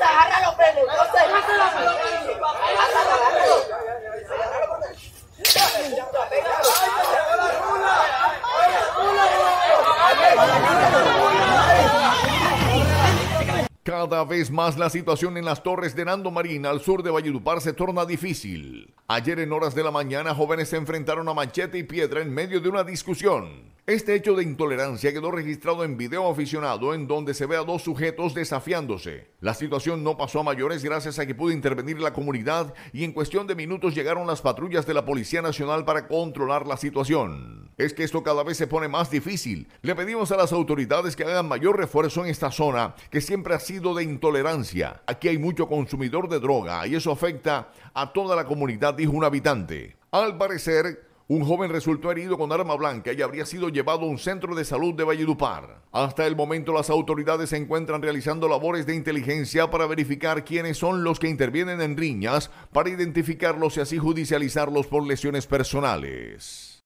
agárralo, prende. Cada vez más la situación en las Torres de Nando Marín, al sur de Valledupar, se torna difícil. Ayer en horas de la mañana, jóvenes se enfrentaron a machete y piedra en medio de una discusión. Este hecho de intolerancia quedó registrado en video aficionado, en donde se ve a dos sujetos desafiándose. La situación no pasó a mayores gracias a que pudo intervenir la comunidad y en cuestión de minutos llegaron las patrullas de la Policía Nacional para controlar la situación. Es que esto cada vez se pone más difícil. Le pedimos a las autoridades que hagan mayor refuerzo en esta zona, que siempre ha sido de intolerancia. Aquí hay mucho consumidor de droga y eso afecta a toda la comunidad, dijo un habitante. Al parecer, un joven resultó herido con arma blanca y habría sido llevado a un centro de salud de Valledupar. Hasta el momento, las autoridades se encuentran realizando labores de inteligencia para verificar quiénes son los que intervienen en riñas, para identificarlos y así judicializarlos por lesiones personales.